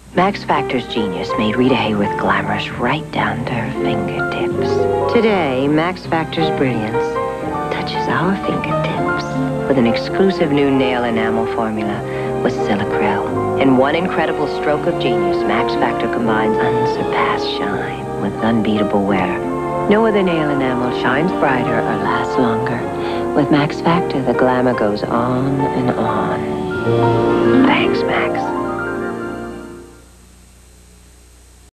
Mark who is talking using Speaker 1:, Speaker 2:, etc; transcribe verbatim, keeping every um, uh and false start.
Speaker 1: Max Factor's genius made Rita Hayworth glamorous right down to her fingertips. Today, Max Factor's brilliance touches our fingertips with an exclusive new nail enamel formula with silicryl. In one incredible stroke of genius, Max Factor combines unsurpassed shine with unbeatable wear. No other nail enamel shines brighter or lasts longer. With Max Factor, the glamour goes on and on. Thanks, Max.